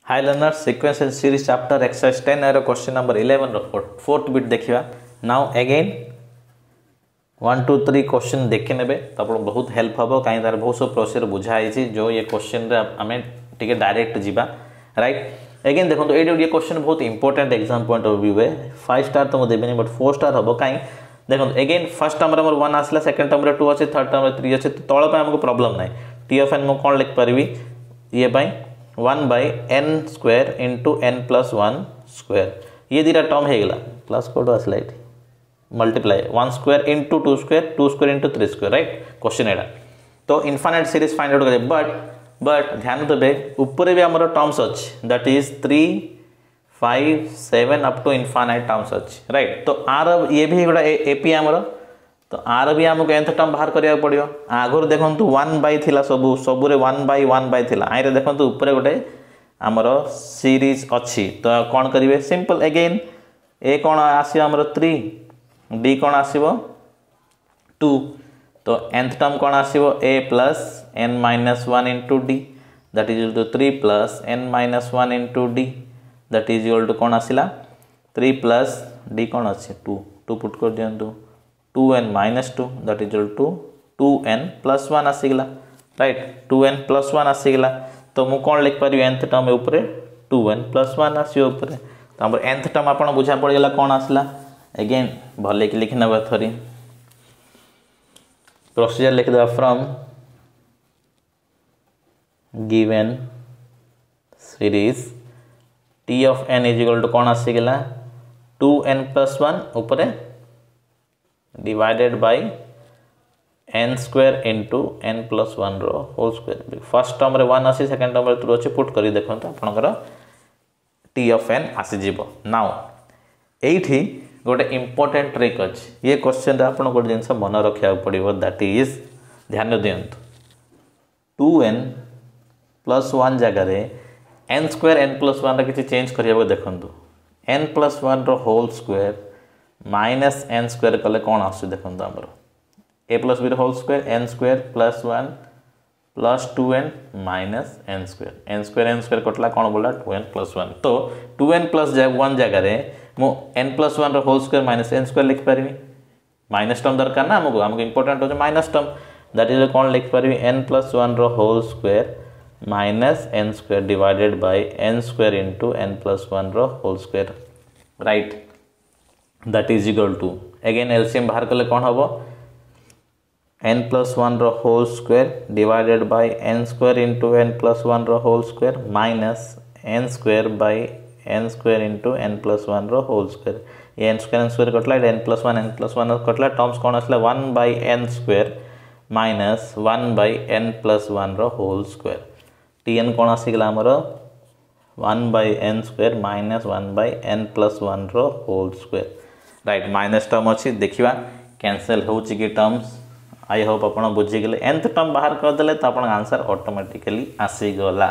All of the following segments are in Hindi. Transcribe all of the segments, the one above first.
High learner sequence and series chapter exercise 10 एर क्वेश्चन नंबर 11 फोर्थ बिट देखा नाउ अगेन 1 2 3 क्वेश्चन देखी ने तो आप बहुत हेल्प हम कहीं तार बहुत सब प्रोसेस बुझाई जो ये क्वेश्चन आम टे डायरेक्ट जावा राइट अगेन देखो ये क्वेश्चन बहुत important exam point of view है 5 स्टार तो मुझे देवी बट 4 स्टार हम कहीं देखो अगेन फर्स्ट टर्म 1 आसला सेकंड टर्म 2 अच्छे थर्ड टर्म 3 अच्छे तो तौल आमको प्रॉब्लम ना टी ऑफ एन मुझे कौन लिखिपारि ये 1 by n square into n plus 1 square ये दीटा टर्म हो गला प्लस कोड आसला ये multiply 1 square into 2 square into 3 square right question एटा तो इनफाइनाइट सीरीज फाइंड आउट करें बट ध्यान देवे ऊपर भी आमर टर्म्स अच्छे that is 3 5 7 up to infinite terms अच्छे राइट तो आर ये भी गोटा एपी आमर तो आर भी आमको एंथ टर्म बाहर करिया पड़ियो आगुर देखंतु 1 बाय थिला सबु रे 1 बाय थिला आइरे देखंतु ऊपर गोटे आमर सीरीज अच्छी तो कौन करिवे सिंपल अगेन ए कौन आसीबो आमर 3 डी कौन आसीबो 2 तो nth टर्म कौन आसीबो a plus n minus 1 into d that is equal to 3 plus n minus 1 into d that is equal to कौन आसिला 3 plus d कौन अच्छे 2 पुट कर दियंतु 2n minus 2 that is equal to 2n plus 1 आसीगला राइट 2n plus 1 आसीगला तो मु कौन लिख पारि nth टर्म ऊपर 2n plus 1 आसी ऊपर तो हमर nth टर्म आपण बुझा पड़ गेला कौन आसला अगेन भले कि लिख नबा थरी प्रोसीजर लिख दे from given series t of n is equal to कौन आसीगला 2n plus 1 ऊपर divided by n square into n plus 1 रो होल स्क्वायर फर्स्ट टर्म रे 1 आसी सेकंड टर्म रे 2 अच्छे पुट करी देखंतु आपनकर t of n आसी जीवो नाउ एठी गोटे इंपोर्टेंट ट्रिक अछि ये क्वेश्चन रे आपन गोटे जिंस मन रखिया पड़िबो दैट इज ध्यान दियंतु 2n plus 1 जगह रे n square n plus 1 रे किछि चेंज करियाबो देखंतु n plus 1 रो whole square minus n square कले कौन आसु देखो आमर a plus B whole square n square plus 1 plus 2n minus n square कटला कौन बोला 2n प्लस 1 तो 2n प्लस 1 जगह रे मु n plus 1 whole square minus n square लिख पारि माइनस टर्म दरकार ना हमको इंपोर्टेंट हो माइनस टर्म दैट इज कौन लिख पारि n plus 1 whole square minus n square divided by n square into n plus 1 whole square right that is equal to again LCM बाहर कले कौन हम n plus 1 रो whole square divided by n square into n plus 1 रो whole square minus n square by n square into n plus 1 रो होल स्क्वायर ये n स्क्वायर कटला n plus 1 कटला टर्म्स कौन आसला 1 by n square minus 1 by n plus 1 रो होल स्क्वायर tn कौन आसीगला हमर 1 by n square minus 1 by n plus 1 रो whole square right minus term अच्छी देखा कैंसल हो टर्म्स आई होप आप बुझीगले nth टर्म बाहर करदे तो आप आंसर ऑटोमेटिकली आसीगला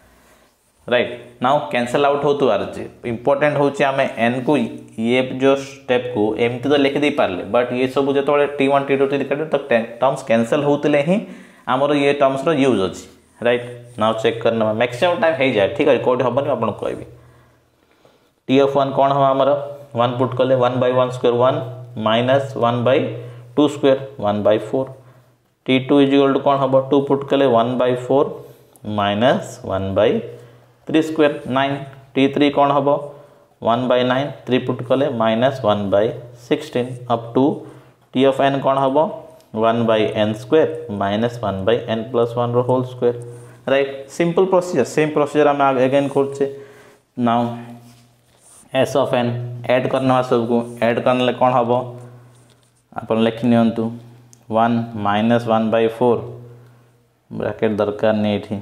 राइट नाउ कैंसल आउट हो इंपोर्टेंट हूँ आम n को ये जो स्टेप को एमती तो लिखि दे पारे बट ये सब जो t1 t2 t3 तो टर्म्स कैंसल होते ही आमर ये टर्म्स रो यूज अच्छी राइट नाउ चेक करना मैक्सिमम टाइम हो जाए ठीक है कौट हेनी आपको कहबी t of 1 कौन हम आमर 1 पुट कले 1 by 1 square 1 minus 1 by 2 square 1 by 4 t2 is equal to कौन हम 2 पुट कले 1 by 4 minus 1 by 3 square 9 t3 कौन हम 1 by 9 3 पुट कले minus 1 by 16 up to t of n कौन हम 1 by n square minus 1 by n plus 1 रो whole square right simple procedure same procedure हम अगेन करछे now s of n add करना सबको ऐड करने कौन हम आप लिखि नियंतु 1 minus 1 by 4 ब्रैकेट दरकार नहीं थी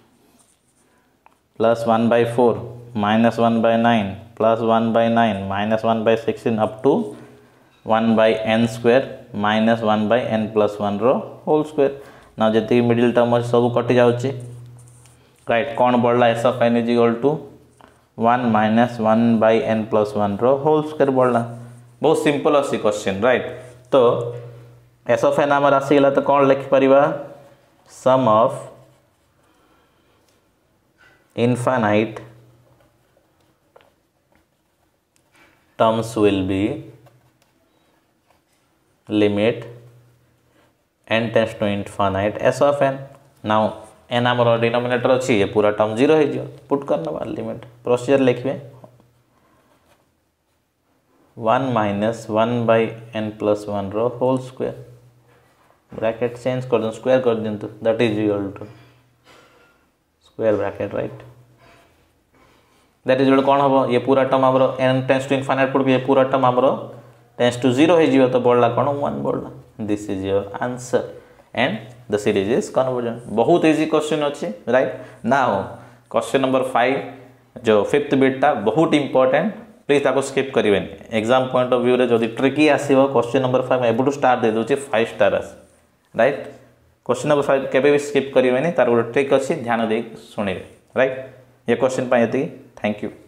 plus 1 by 4 minus 1 by 9 plus 1 by 9 minus 1 by 16 up to 1 by n square minus 1 by n plus 1 रो होल स्क्वायर ना जति मिडिल टर्म सब कटि जाउची राइट कौन बढ़ला s of n is equal to 1 minus 1 by n plus 1 रो होल स्क्वायर बढ़ला बहुत सिंपल अच्छी क्वेश्चन राइट तो s of n आमर आसीगला तो कौन लिख पारिबा sum of infinite terms will be limit n tends to infinite s of n. now n आमर डिनोमिनेटर अच्छी ये पूरा टर्म 0 हो पुट करना लिमिट प्रोसीजर लिखे 1 माइनस 1 बाई n प्लस 1 रो होल स्क्वायर ब्रैकेट चेंज कर दिन स्क्वायर कर दिंतु that is equal to square bracket right that is equal कौन हम ये पूरा टर्म आमर n tends to infinite put ये पूरा टर्म आमर टेंस टू 0 हो तो बढ़ला कौन 1 बढ़ला this is your answer and the series is convergent बहुत इजी क्वेश्चन अच्छी राइट नाउ क्वेश्चन नंबर 5 जो 5th बिटा बहुत इंपोर्टेंट प्लीज ताको स्किप करें एग्जाम पॉइंट ऑफ व्यू रे जदि ट्रिकी आसीबो क्वेश्चन नंबर 5 एबुटू स्टार दे दूची 5 स्टार आस राइट क्वेश्चन नंबर 5 केबे भी स्किप करें तार गोटे ट्रिक अच्छी ध्यान दे सुनिए राइट ये क्वेश्चन पाए थैंक यू।